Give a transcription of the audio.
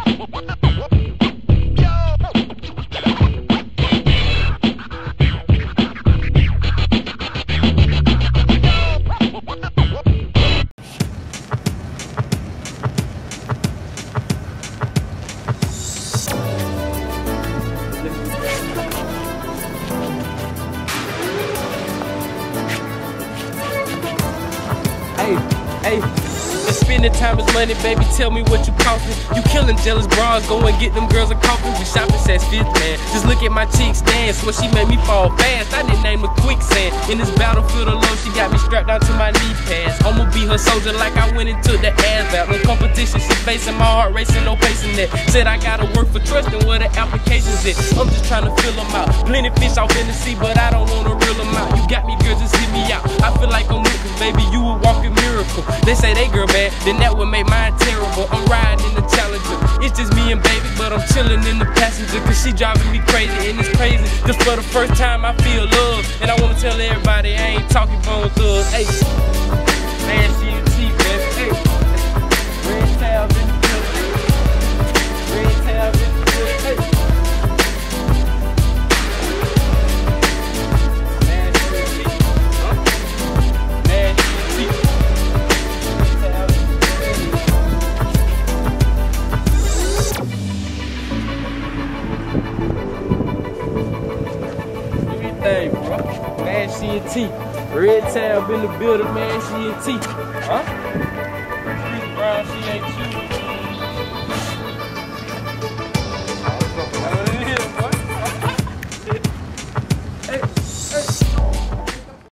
Hey, and spending time is money, baby, tell me what you costing. You killing jealous bras, go and get them girls a coffee. We shopping at Fifth Man, just look at my cheeks dance. When she made me fall fast, I didn't name her quicksand. In this battlefield alone, she got me strapped down to my knee pads. I'ma be her soldier like I went into the ass battle. No competition, she facing my heart racing, no pacing that. Said I gotta work for trust and where the applications at. I'm just trying to fill them out. Plenty fish off in the sea, but I don't wanna reel them out. You got me, girl, just hit me out. I feel like I'm with you, baby, you a walking miracle. They say they girl bad, then that would make mine terrible. I'm riding in the Challenger, it's just me and baby, but I'm chilling in the passenger, cause she driving me crazy, and it's crazy, cause for the first time I feel love, and I wanna tell everybody I ain't talking bone thugs. Hey, man, ENT, baby, hey, Redd Tabb in the building, Redd Tabb in the building, hey. Thing, bro. Man, ENT. Redd Tabb in the building, man, ENT. Huh? Chris Brown, she ain't you.